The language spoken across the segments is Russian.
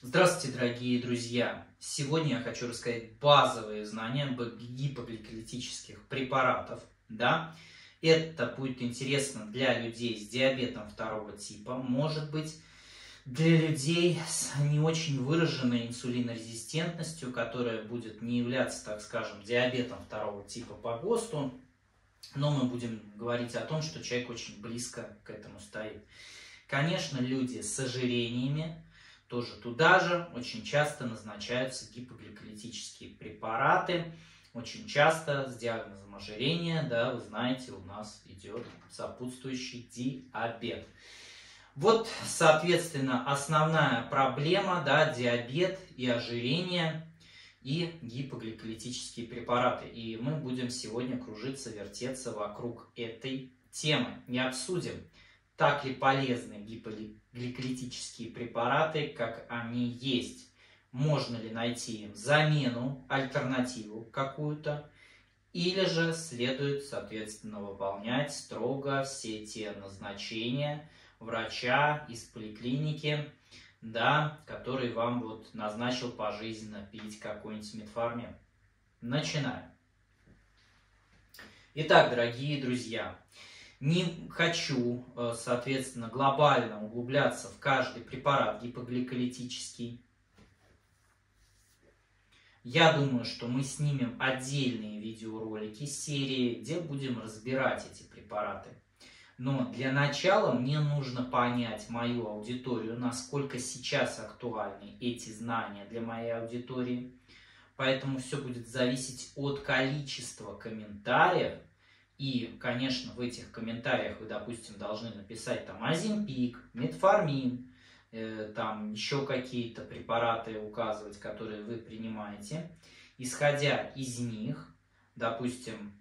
Здравствуйте, дорогие друзья! Сегодня я хочу рассказать базовые знания об гипогликемических препаратах. Да? Это будет интересно для людей с диабетом второго типа, может быть, для людей с не очень выраженной инсулинорезистентностью, которая будет не являться, так скажем, диабетом второго типа по ГОСТу, но мы будем говорить о том, что человек очень близко к этому стоит. Конечно, люди с ожирениями тоже туда же очень часто назначаются гипогликемические препараты. Очень часто с диагнозом ожирения, да, вы знаете, у нас идет сопутствующий диабет. Вот, соответственно, основная проблема, да, диабет и ожирение и гипогликемические препараты. И мы будем сегодня кружиться, вертеться вокруг этой темы. И обсудим, так ли полезны гипогликемические препараты, как они есть. Можно ли найти им замену, альтернативу какую-то, или же следует, соответственно, выполнять строго все те назначения врача из поликлиники, да, который вам вот назначил пожизненно пить какой-нибудь метформин. Начинаем. Итак, дорогие друзья, не хочу, соответственно, глобально углубляться в каждый препарат гипогликемический. Я думаю, что мы снимем отдельные видеоролики серии, где будем разбирать эти препараты. Но для начала мне нужно понять мою аудиторию, насколько сейчас актуальны эти знания для моей аудитории. Поэтому все будет зависеть от количества комментариев. И, конечно, в этих комментариях вы, допустим, должны написать там Оземпик, метформин, там еще какие-то препараты указывать, которые вы принимаете. Исходя из них, допустим,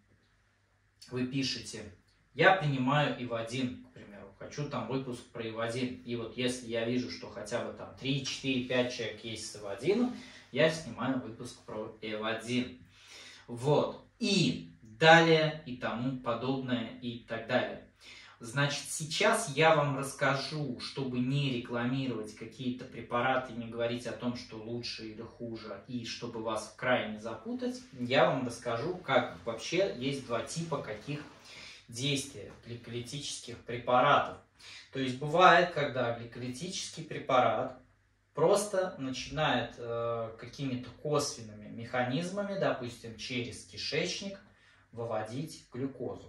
вы пишете: я принимаю ИВ-1, к примеру, хочу там выпуск про ИВ-1. И вот если я вижу, что хотя бы там 3, 4, 5 человек есть с ИВ-1, я снимаю выпуск про ИВ-1. Вот. И далее, и тому подобное, и так далее. Значит, сейчас я вам расскажу, чтобы не рекламировать какие-то препараты, не говорить о том, что лучше или хуже, и чтобы вас крайне запутать, я вам расскажу, как вообще есть два типа каких действия гликолитических препаратов. То есть бывает, когда гликолитический препарат просто начинает какими-то косвенными механизмами, допустим, через кишечник, выводить глюкозу.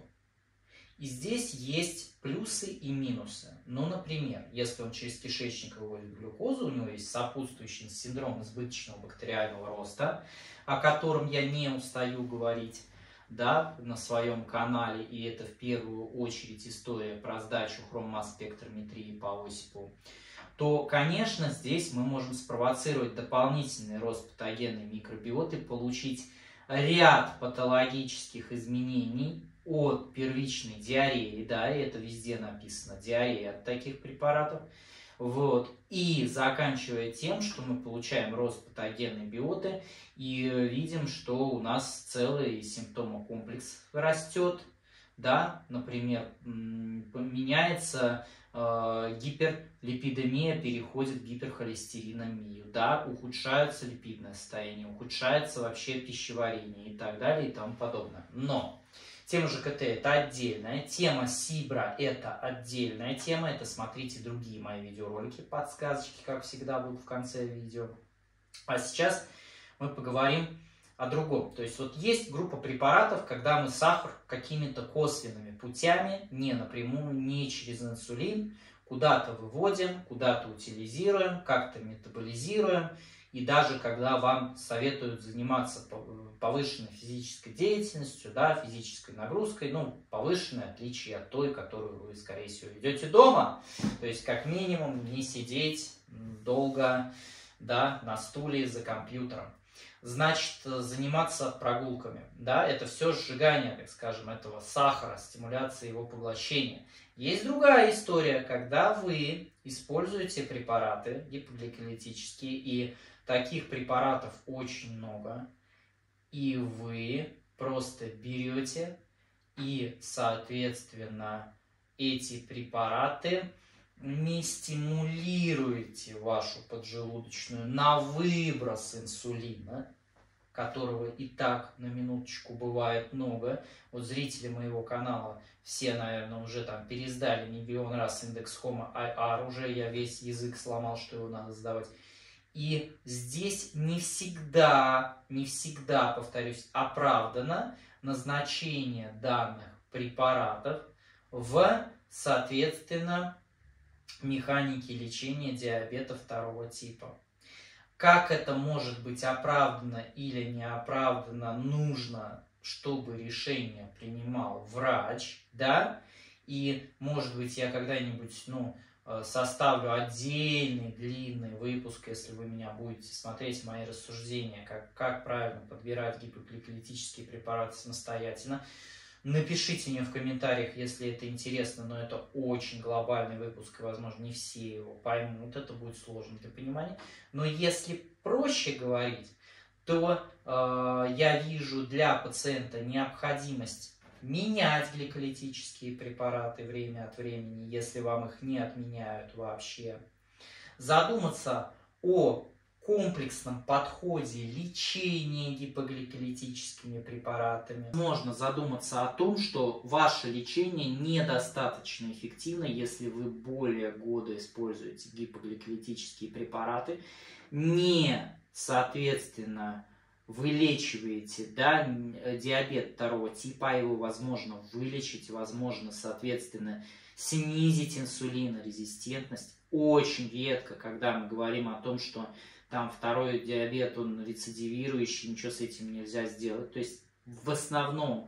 И здесь есть плюсы и минусы. Ну, например, если он через кишечник выводит глюкозу, у него есть сопутствующий синдром избыточного бактериального роста, о котором я не устаю говорить, да, на своем канале, и это в первую очередь история про сдачу хроммасс-спектрометрии по Осипову, то, конечно, здесь мы можем спровоцировать дополнительный рост патогенной микробиоты, получить ряд патологических изменений от первичной диареи, да, и это везде написано, диарея от таких препаратов, вот, и заканчивая тем, что мы получаем рост патогенной биоты и видим, что у нас целый симптомокомплекс растет, да, например, меняется гиперлипидемия, переходит в гиперхолестеринемию, да, ухудшается липидное состояние, ухудшается вообще пищеварение и так далее и тому подобное. Но тема ЖКТ это отдельная тема, СИБРа это отдельная тема, это смотрите другие мои видеоролики, подсказочки, как всегда, будут в конце видео. А сейчас мы поговорим о другом. То есть вот есть группа препаратов, когда мы сахар какими-то косвенными путями, не напрямую, не через инсулин, куда-то выводим, куда-то утилизируем, как-то метаболизируем. И даже когда вам советуют заниматься повышенной физической деятельностью, да, физической нагрузкой, ну, повышенной, отличие от той, которую вы, скорее всего, ведете дома. То есть, как минимум, не сидеть долго, да, на стуле за компьютером. Значит, заниматься прогулками, да, это все сжигание, так скажем, этого сахара, стимуляция его поглощения. Есть другая история, когда вы используете препараты гипогликемические, и таких препаратов очень много, и вы просто берете и, соответственно, эти препараты не стимулируете вашу поджелудочную на выброс инсулина, которого и так на минуточку бывает много. Вот зрители моего канала все, наверное, уже там пересдали миллион раз индекс Homo IR, уже я весь язык сломал, что его надо сдавать. И здесь не всегда, повторюсь, оправдано назначение данных препаратов в, соответственно, механике лечения диабета второго типа. Как это может быть оправдано или не оправдано, нужно, чтобы решение принимал врач, да, и, может быть, я когда-нибудь, составлю отдельный длинный выпуск, если вы меня будете смотреть, мои рассуждения, как правильно подбирать гипогликолитические препараты самостоятельно. Напишите мне в комментариях, если это интересно, но это очень глобальный выпуск, и, возможно, не все его поймут, это будет сложно для понимания. Но если проще говорить, то я вижу для пациента необходимость менять гликолитические препараты время от времени, если вам их не отменяют вообще. Задуматься о комплексном подходе лечения гипогликолитическими препаратами. Можно задуматься о том, что ваше лечение недостаточно эффективно, если вы более года используете гипогликолитические препараты, не, соответственно, вылечиваете, да, диабет второго типа, а его возможно вылечить, возможно, соответственно, снизить инсулинорезистентность. Очень редко, когда мы говорим о том, что там второй диабет, он рецидивирующий, ничего с этим нельзя сделать. То есть в основном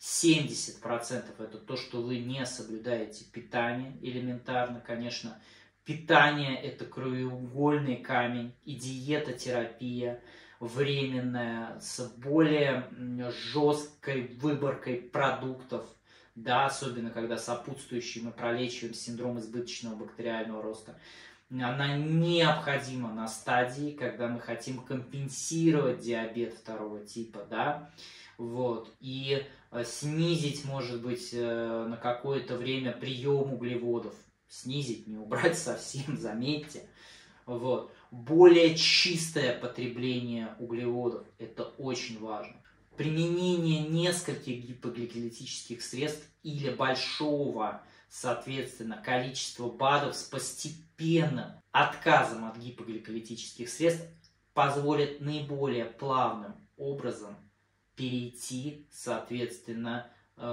70% это то, что вы не соблюдаете питание элементарно. Конечно, питание это краеугольный камень, и диетотерапия временная с более жесткой выборкой продуктов, да, особенно когда сопутствующий мы пролечиваем синдром избыточного бактериального роста. Она необходима на стадии, когда мы хотим компенсировать диабет второго типа, да, вот, и снизить, может быть, на какое-то время прием углеводов, снизить, не убрать совсем, заметьте, вот, более чистое потребление углеводов, это очень важно. Применение нескольких гипогликолитических средств или большого, соответственно, количество БАДов с постепенным отказом от гипогликолитических средств позволит наиболее плавным образом перейти, соответственно,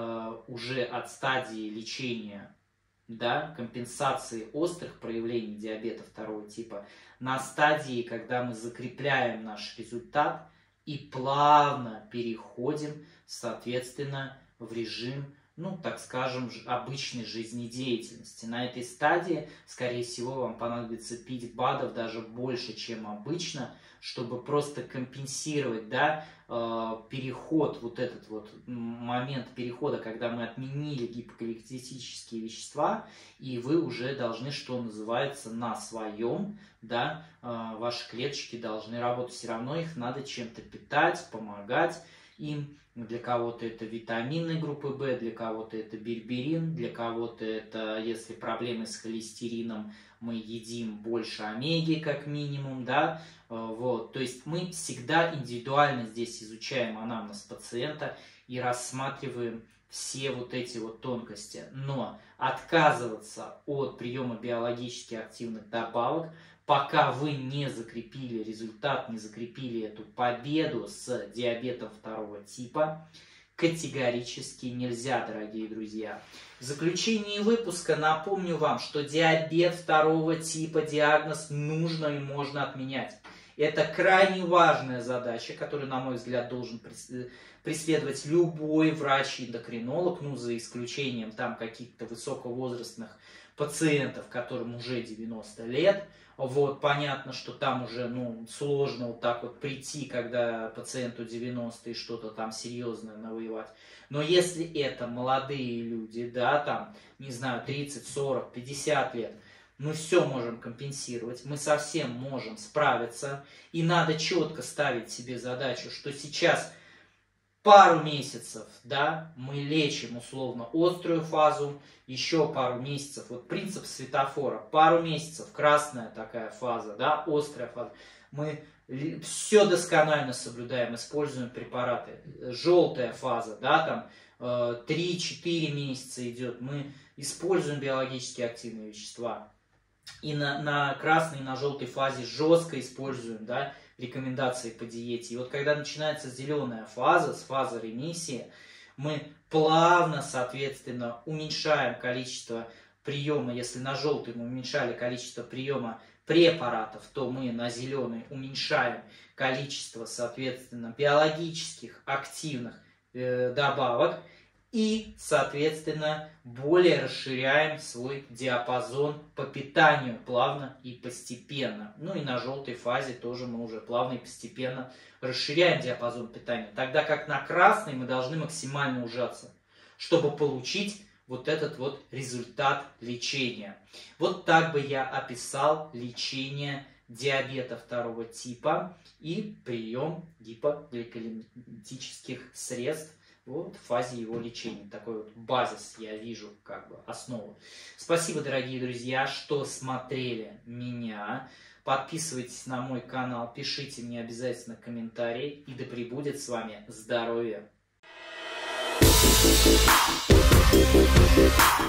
уже от стадии лечения, да, компенсации острых проявлений диабета второго типа на стадии, когда мы закрепляем наш результат и плавно переходим, соответственно, в режим, так скажем, обычной жизнедеятельности. На этой стадии, скорее всего, вам понадобится пить БАДов даже больше, чем обычно, чтобы просто компенсировать, да, переход, вот этот вот момент перехода, когда мы отменили гипогликолитические вещества, и вы уже должны, что называется, на своем, да, ваши клеточки должны работать. Все равно их надо чем-то питать, помогать им. Для кого-то это витамины группы В, для кого-то это берберин, для кого-то это, если проблемы с холестерином, мы едим больше омеги как минимум, да, вот. То есть мы всегда индивидуально здесь изучаем анамнез пациента и рассматриваем все вот эти вот тонкости. Но отказываться от приема биологически активных добавок, пока вы не закрепили результат, не закрепили эту победу с диабетом второго типа, категорически нельзя, дорогие друзья. В заключении выпуска напомню вам, что диабет второго типа диагноз нужно и можно отменять. Это крайне важная задача, которую, на мой взгляд, должен преследовать любой врач-эндокринолог, за исключением там каких-то высоковозрастных пациентов, которым уже 90 лет. Вот, понятно, что там уже, сложно вот так вот прийти, когда пациенту 90 и что-то там серьезное навоевать. Но если это молодые люди, да, там, не знаю, 30, 40, 50 лет, мы все можем компенсировать, мы совсем можем справиться. И надо четко ставить себе задачу, что сейчас пару месяцев, да, мы лечим условно острую фазу, еще пару месяцев, вот принцип светофора, пару месяцев, красная такая фаза, да, острая фаза, мы все досконально соблюдаем, используем препараты, желтая фаза, да, там 3-4 месяца идет, мы используем биологически активные вещества, и на красной и на желтой фазе жестко используем, да, рекомендации по диете. И вот когда начинается зеленая фаза, с фазы ремиссии, мы плавно, соответственно, уменьшаем количество приема. Если на желтый мы уменьшали количество приема препаратов, то мы на зеленый уменьшаем количество, соответственно, биологических активных добавок. И, соответственно, более расширяем свой диапазон по питанию плавно и постепенно. Ну и на желтой фазе тоже мы уже плавно и постепенно расширяем диапазон питания. Тогда как на красной мы должны максимально ужаться, чтобы получить вот этот вот результат лечения. Вот так бы я описал лечение диабета второго типа и прием гипогликемических средств. Вот в фазе его лечения. Такой вот базис я вижу, как бы основу. Спасибо, дорогие друзья, что смотрели меня. Подписывайтесь на мой канал, пишите мне обязательно комментарии. И да пребудет с вами здоровье.